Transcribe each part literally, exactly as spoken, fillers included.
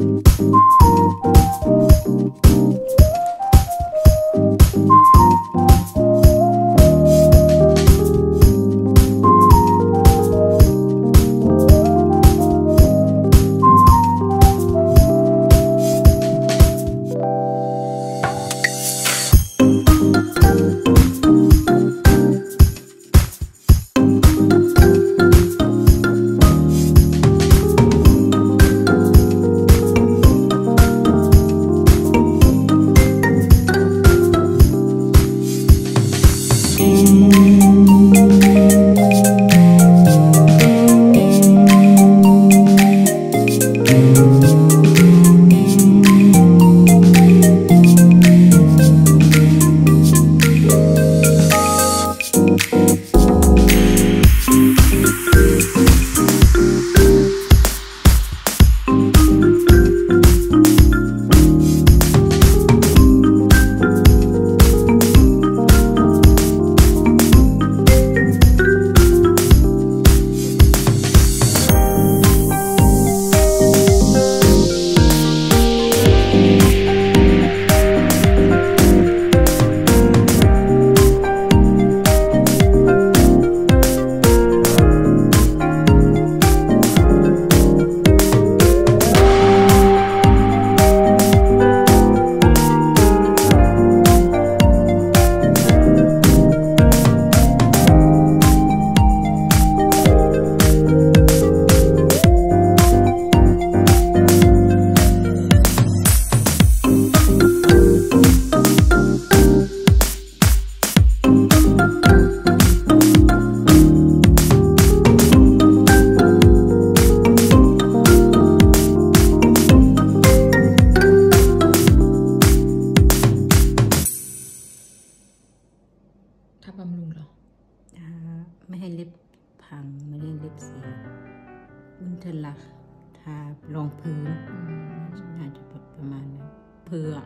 ไม่ให้เล็บพังไม่ให้เล็บเสียอุนเทลักทารองพื้นน่าจะประมาณนั้นเพื่อ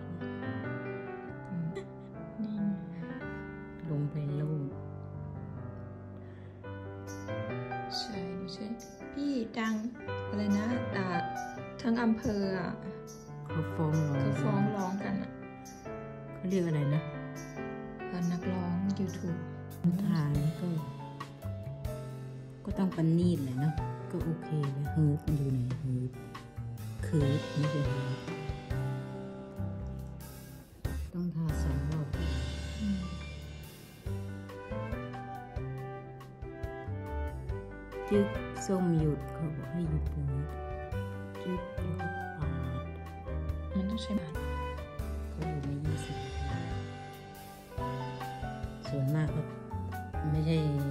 ลงไปลูบใช่ดูใช่พี่ดังอะไรนะอ่าทั้งอำเภออ่ะเขาฟ้องร้องเขาฟ้องร้องกันอ่ะเขาเรียกอะไรนะนักร้อง ยูทูบทางก็ก็ต้องปันนีดแหละเนาะก็โอเคเลยเฮิร์บมันอยู่ไหนเฮิร์บคือไม่ใช่เฮิร์บต้องทาสองรอบจึ๊กส้มหยุดเขาบอกให้หยุดตรงนี้จึ๊กแล้วก็ปาดมันต้องใช้บาทเขาอยู่ในยี่สิบส่วนมากก็ไม่ใช่